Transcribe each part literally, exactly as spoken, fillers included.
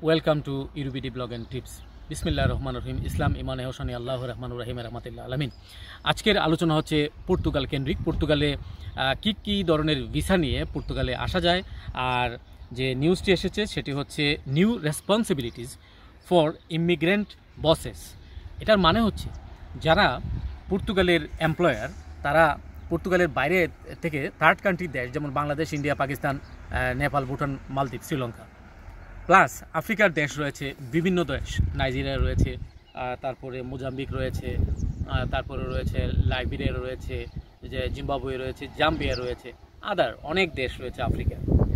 Welcome to UBD blog and tips. বিসমিল্লাহির রহমানির রহিম। ইসলাম ইমান হোসানি আল্লাহ রহমানুর রহিম রহমাতুল্লাহ আলামিন। আজকের আলোচনা হচ্ছে পর্তুগাল কেন্দ্রিক। পর্তুগালে কী কী ধরনের ভিসা নিয়ে পর্তুগালে আসা যায়, আর যে নিউজটি এসেছে সেটি হচ্ছে new responsibilities for immigrant bosses. এটার মানে হচ্ছে যারা পর্তুগালের এমপ্লয়ার, তারা পর্তুগালের বাইরে থেকে থার্ড কান্ট্রি দেশ যেমন বাংলাদেশ, ইন্ডিয়া, পাকিস্তান, নেপাল, ভুটান, মালদ্বীপ, শ্রীলঙ্কা, প্লাস আফ্রিকার দেশ রয়েছে, বিভিন্ন দেশ, নাইজেরিয়া রয়েছে, তারপরে মোজাম্বিক রয়েছে, তারপরে রয়েছে লাইবেরিয়া রয়েছে, যে জিম্বাবুয়ে রয়েছে, জাম্বিয়া রয়েছে, আদার অনেক দেশ রয়েছে আফ্রিকা।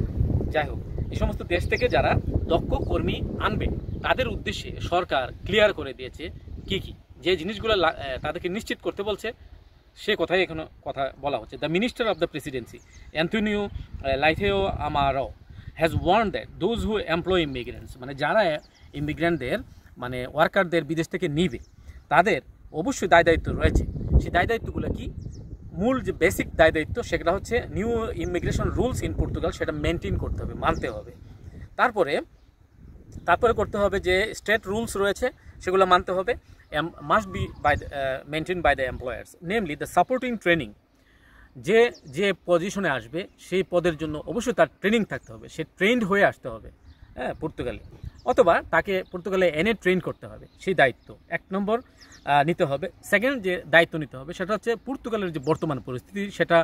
যাই হোক, এই সমস্ত দেশ থেকে যারা দক্ষ কর্মী আনবে তাদের উদ্দেশ্যে সরকার ক্লিয়ার করে দিয়েছে কি কি যে জিনিসগুলো তাদেরকে নিশ্চিত করতে বলছে, সে কথাই এখানে কথা বলা হচ্ছে। The minister of the presidency Antonio Leitao Amaro has warned that those who employ immigrants, মানে যারা ইমিগ্রেন্টদের মানে ওয়ার্কারদের বিদেশ থেকে নিবে তাদের অবশ্যই দায় দায়িত্ব রয়েছে। সেই দায় দায়িত্বগুলো কি? মূল যে বেসিক দায় দায়িত্ব সেটা হচ্ছে new immigration rules in Portugal, সেটা মেনটেন করতে হবে, মানতে হবে। তারপরে তারপরে করতে হবে যে স্টেট রুলস রয়েছে সেগুলো মানতে হবে, must be by maintain by the employers, namely the supporting training. যে যে পজিশনে আসবে সেই পদের জন্য অবশ্যই তার ট্রেনিং থাকতে হবে, সে ট্রেন্ড হয়ে আসতে হবে হ্যাঁ পর্তুগালে, অথবা তাকে পর্তুগালে এনে ট্রেন করতে হবে। সেই দায়িত্ব এক নম্বর নিতে হবে। সেকেন্ড যে দায়িত্ব নিতে হবে সেটা হচ্ছে পর্তুগালের যে বর্তমান পরিস্থিতি, সেটা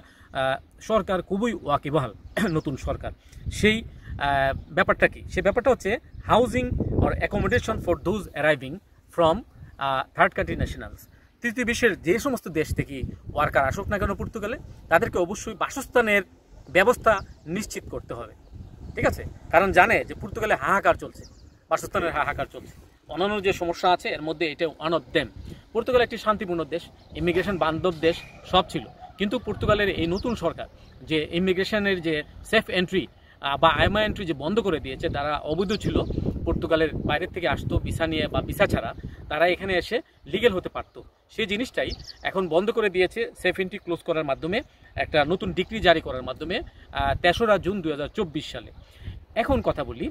সরকার খুবই ওয়াকিবহাল, নতুন সরকার। সেই ব্যাপারটা কি? সেই ব্যাপারটা হচ্ছে housing or accommodation for those arriving from third country nationals. তৃতীয় বিশ্বের যে সমস্ত দেশ থেকে ওয়ার্কার আসুক না কেন পর্তুগালে, তাদেরকে অবশ্যই বাসস্থানের ব্যবস্থা নিশ্চিত করতে হবে, ঠিক আছে? কারণ জানে যে পর্তুগালে হাহাকার চলছে, বাসস্থানের হাহাকার চলছে, অন্যান্য যে সমস্যা আছে এর মধ্যে এটা ওয়ান অফ দেম। পর্তুগাল একটি শান্তিপূর্ণ দেশ, ইমিগ্রেশন বান্ধব দেশ, সব ছিল, কিন্তু পর্তুগালের এই নতুন সরকার যে ইমিগ্রেশনের যে সেফ এন্ট্রি বা আইমা এন্ট্রি যে বন্ধ করে দিয়েছে, তারা অবৈধ ছিল, পর্তুগালের বাইরের থেকে আসতো ভিসা নিয়ে বা ভিসা ছাড়া, তারা এখানে এসে লিগেল হতে পারতো, সেই জিনিসটাই এখন বন্ধ করে দিয়েছে সেফ এন্ট্রি ক্লোজ করার মাধ্যমে, একটা নতুন ডিক্রি জারি করার মাধ্যমে তেসরা জুন দুই হাজার চব্বিশ সালে। এখন কথা বলি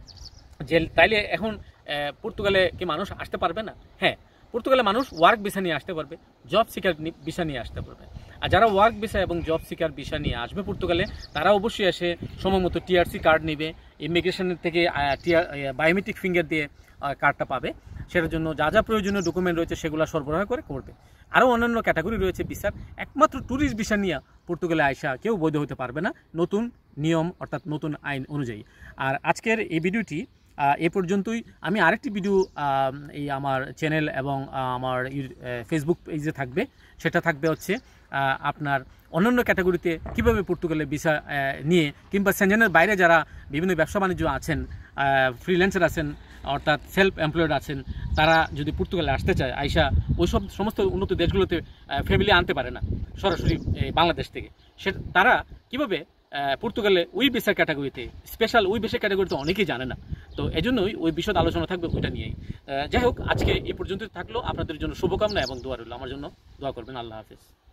যে তাইলে এখন পর্তুগালে কি মানুষ আসতে পারবে না? হ্যাঁ, পর্তুগালে মানুষ ওয়ার্ক ভিসা নিয়ে আসতে পারবে, জব সিকার ভিসা নিয়ে আসতে পারবে। আর যারা ওয়ার্ক ভিসা এবং জব সিকার ভিসা নিয়ে আসবে পর্তুগালে, তারা অবশ্যই এসে সময় মতো টিআরসি কার্ড নেবে, ইমিগ্রেশনের থেকে টিআর বায়োমেট্রিক ফিঙ্গার দিয়ে কার্ডটা পাবে। সেটার জন্য যা যা প্রয়োজনীয় ডকুমেন্ট রয়েছে সেগুলো সরবরাহ করে করবে। আরও অন্যান্য ক্যাটাগরি রয়েছে ভিসার। একমাত্র ট্যুরিস্ট ভিসা নিয়ে পর্তুগালে আইসা কেউ বৈধ হতে পারবে না, নতুন নিয়ম অর্থাৎ নতুন আইন অনুযায়ী। আর আজকের এই ভিডিওটি এ পর্যন্তই। আমি আরেকটি ভিডিও এই আমার চ্যানেল এবং আমার ফেসবুক পেজে থাকবে, সেটা থাকবে হচ্ছে আপনার অন্যান্য ক্যাটাগরিতে কীভাবে পর্তুগালে ভিসা নিয়ে, কিংবা সেনজেনের বাইরে যারা বিভিন্ন ব্যবসা বাণিজ্য আছেন, ফ্রিল্যান্সার আছেন অর্থাৎ সেলফ এমপ্লয়েড আছেন, তারা যদি পর্তুগালে আসতে চায়, আইসা ওই সব সমস্ত উন্নত দেশগুলোতে ফ্যামিলি আনতে পারে না সরাসরি বাংলাদেশ থেকে, সে তারা কীভাবে পর্তুগালে ওই ভিসা ক্যাটাগরিতে, স্পেশাল ওই ভিসা ক্যাটাগরিতে অনেকেই জানে না, তো এজন্যই ওই বিশদ আলোচনা থাকবে ওইটা নিয়েই। যাই হোক, আজকে এই পর্যন্ত থাকলো। আপনাদের জন্য শুভকামনা এবং দোয়া রইল, আমার জন্য দোয়া করবেন। আল্লাহ হাফেজ।